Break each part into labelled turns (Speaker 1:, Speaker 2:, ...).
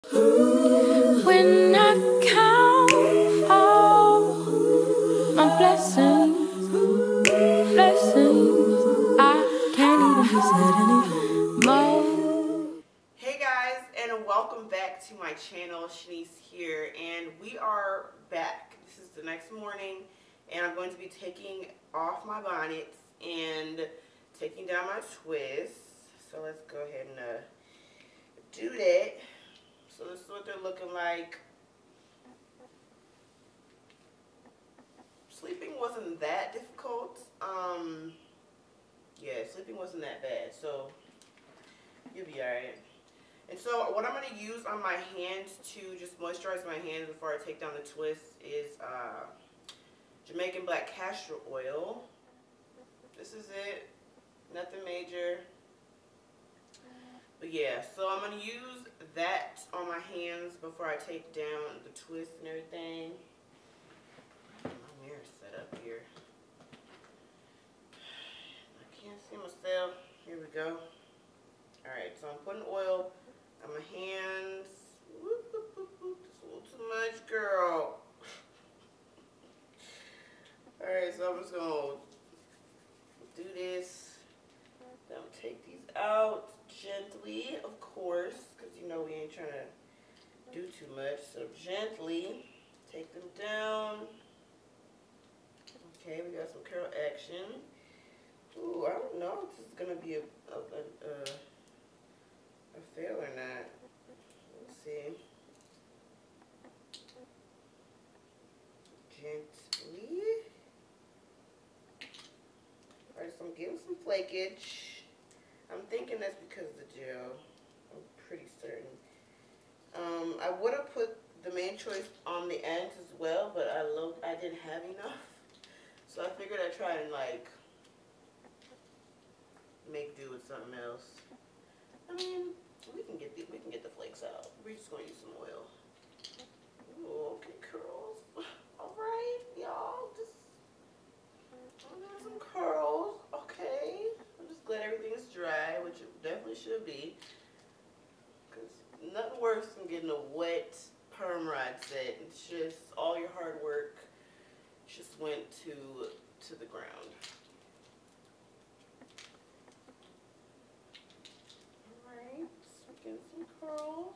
Speaker 1: When I count all my blessings, I can't even be sad anymore.
Speaker 2: Hey guys, and welcome back to my channel. Shanice here, and we are back. This is the next morning, and I'm going to be taking off my bonnets and taking down my twists. So let's go ahead and do that. So this is what they're looking like. Sleeping wasn't that difficult. Yeah, sleeping wasn't that bad, so you'll be alright. And so what I'm going to use on my hands to just moisturize my hands before I take down the twist is Jamaican black castor oil. This is it. Nothing major. But yeah, so I'm going to use that on my hands before I take down the twist and everything. My mirror set up here. I can't see myself. Here we go. Alright, so I'm putting oil on my hands. Whoop, whoop, whoop, whoop. That's a little too much, girl. Alright, so I'm just going to do this. Then I'm going to take these out gently, of course, because you know we ain't trying to do too much. So gently take them down. Okay, we got some curl action. Ooh, I don't know if this is going to be a fail or not. Let's see. Gently. Alright, so I'm getting some flakage. I'm thinking that's because of the gel. I'm pretty certain. I would have put the main choice on the ends as well, but I didn't have enough. So I figured I'd try and like make do with something else. I mean, we can get the flakes out. We're just gonna use some oil. Ooh, okay, curls. All right, y'all. Just some curls. Okay. I'm just glad everything is dry, which it definitely should be. Cause nothing worse than getting a wet perm rod set. It's just all your hard work just went to the ground. Getting some curls.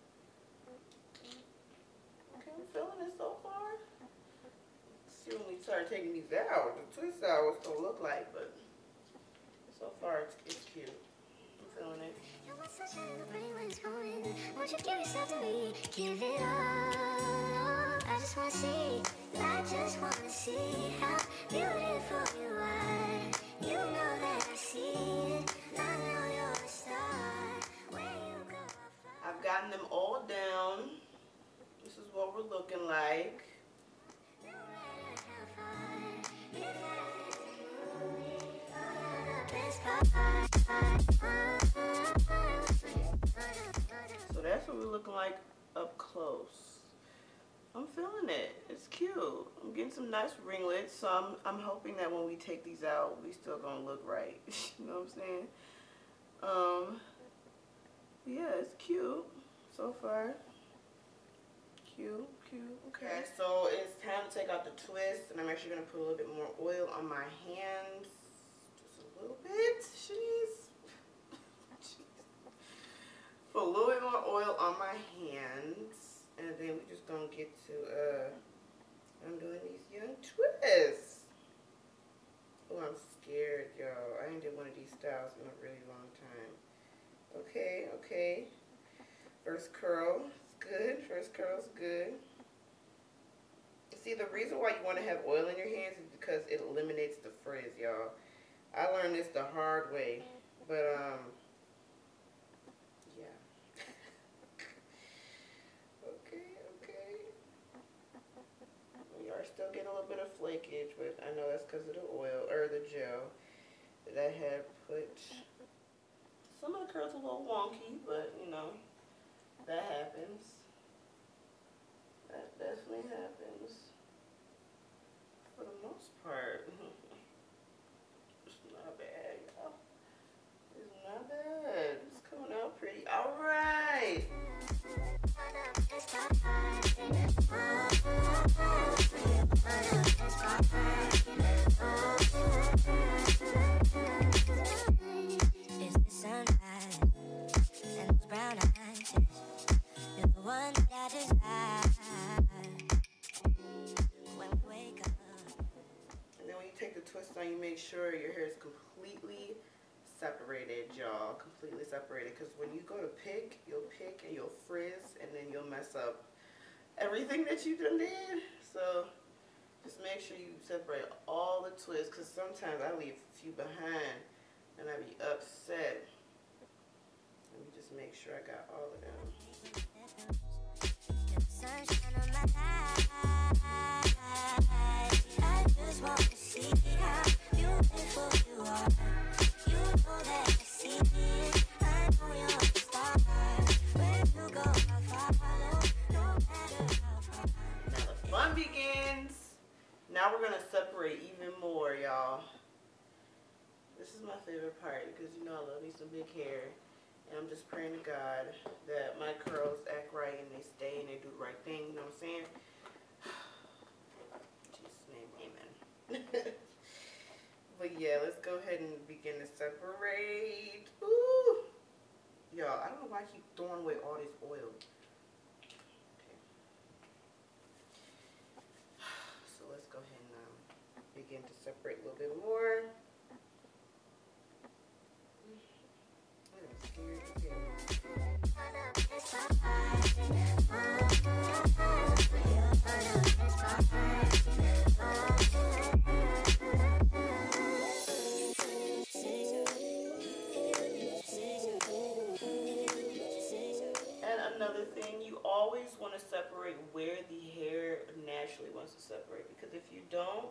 Speaker 2: Okay, I'm feeling it so far. Let's see when we start taking these out, the twist out, what's gonna look like, but so far it's cute. I'm feeling it. Won't you give yourself to me? Give it all. I just wanna see. I just wanna see how beautiful you are. You know that I see it. I know you're a star. I've gotten them all down. This is what we're looking like. So that's what we're looking like up close. I'm feeling it. It's cute. I'm getting some nice ringlets, so I'm hoping that when we take these out, we still gonna look right. You know what I'm saying? Yeah, it's cute so far. Cute. Okay, so it's time to take out the twist, and I'm actually going to put a little bit more oil on my hands. Just a little bit, jeez. Put a little bit more oil on my hands, and then we're just going to get to undoing these young twists. Oh, I'm scared, y'all. I ain't did one of these styles in a really long time. Okay. First curl is good. First curl is good. See, the reason why you want to have oil in your hands is because it eliminates the frizz, y'all. I learned this the hard way, but yeah. Okay. We are still getting a little bit of flakage, but I know that's because of the oil or the gel that I had put. Some of the curls are a little wonky, but you know, that happens. That definitely happens. For the most part. It's not bad, y'all. It's not bad. It's coming out pretty. Alright. And then when you take the twist on, you make sure your hair is completely separated, y'all. Completely separated. Because when you go to pick, you'll pick and you'll frizz, and then you'll mess up everything that you done did. So just make sure you separate all the twists, because sometimes I leave a few behind and I be upset. Let me just make sure I got all of them. I just want to see how beautiful you are. You know that I see it. I know you're a star. Where you go, I follow, no matter how far. Now the fun begins. Now we're gonna separate even more, y'all. This is my favorite part because you know I love me some big hair. And I'm just praying to God that my curls act right and they stay and they do the right thing, you know what I'm saying? In Jesus' name, amen. But yeah, let's go ahead and begin to separate. Ooh! Y'all, I don't know why I keep throwing away all this oil. Okay. So let's go ahead and begin to separate a little bit more. And another thing, you always want to separate where the hair naturally wants to separate, because if you don't,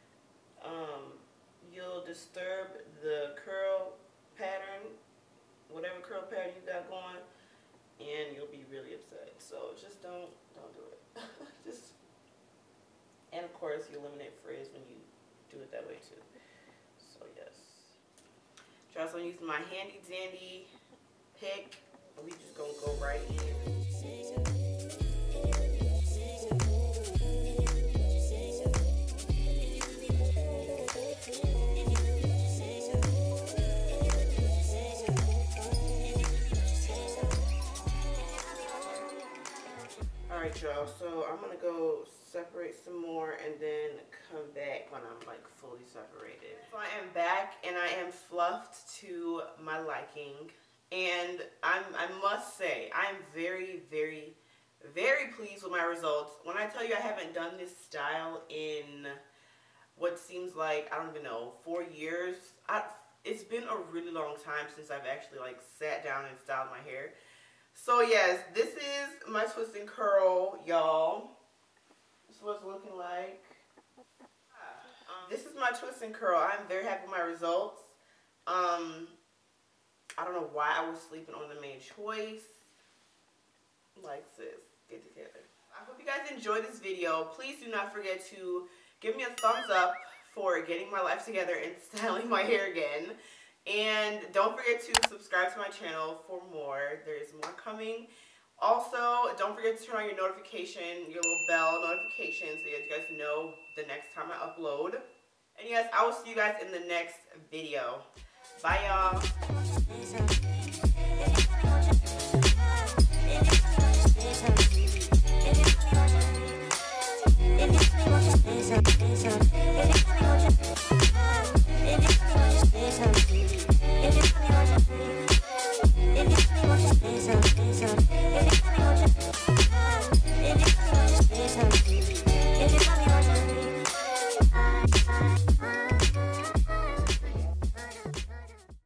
Speaker 2: you'll disturb the curl pattern, whatever curl pattern you got going, and you'll be really upset. So just don't do it. Just, and of course you eliminate frizz when you do it that way too. So yes. So I'm using my handy dandy pick. We just gonna go right in. Alright y'all, so I'm gonna go separate some more and then come back when I'm like fully separated. So I am back and I am fluffed to my liking, and I must say I'm very, very, very pleased with my results. When I tell you I haven't done this style in what seems like, I don't even know, 4 years. It's been a really long time since I've actually like sat down and styled my hair. So yes, this is my twist and curl, y'all. This is what it's looking like. This is my twist and curl. I'm very happy with my results. I don't know why I was sleeping on the main choice. Like, sis, get together. I hope you guys enjoyed this video. Please do not forget to give me a thumbs up for getting my life together and styling my hair again. And don't forget to subscribe to my channel for more. There is more coming. Also, don't forget to turn on your notification, your little bell notification, so that you guys know the next time I upload. And yes, I will see you guys in the next video. Bye, y'all.